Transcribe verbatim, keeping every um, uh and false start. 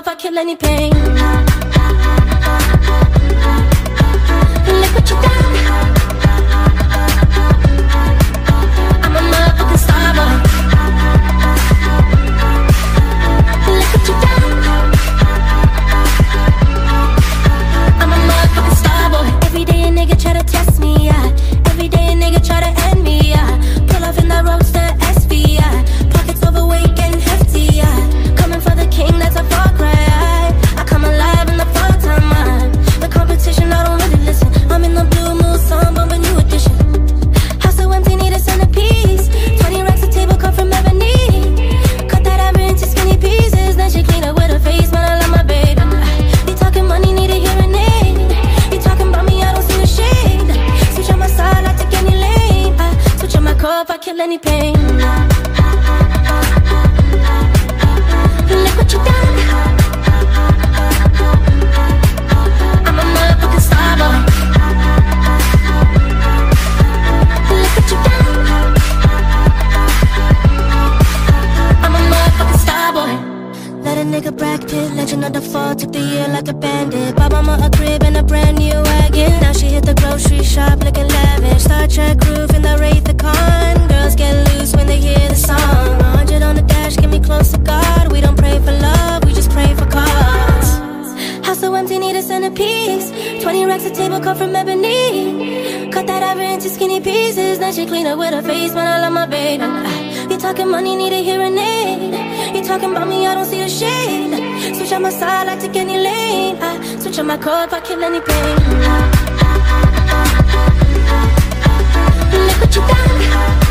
if I kill any pain. Look what you done. I'm a motherfucking starboy. Look what you done. I'm a motherfucking starboy. Every day a nigga try to test me, yeah. Every day a nigga try to end me, yeah. Pull off in that roadster S V, yeah. Pockets overweight getting hefty, yeah. Coming for the king, that's a far cry. I come alive in the fall time, man. The competition, I don't really listen. I'm in the blue moon song, but a new edition. House so empty, need a centerpiece. Twenty racks of table come from ebony. Cut that ever into skinny pieces. Then she clean up with her face, man, I love my baby. You talking money, need a hearing aid. You talking about me, I don't see the shade. Switch on my side, I take any lane. I switch on my car if I kill any pain. Look what you done. I'm a motherfucking starboy. Look what you done. I'm a motherfucking starboy. Let a nigga Brad Pitt, legend of the fall, took the year like a bandit. Bought mama a crib and a brand new wagon. Now she hit the grocery shop looking lavish. Star Trek roof in the Wraith the Con. Girls get loose when they hear the song. A hundred on the dash, get me close to God. We don't pray for love, we just pray for cause. House so empty, need a centerpiece. Twenty racks of table cut from ebony. Cut that ever into skinny pieces. Then she clean up with her face, man, I love my baby. You talking money, need a hearing aid. You talking about me, I don't see the shade. Switch on my side, I take any lane. I switch on my car if I kill any pain. Look what you done.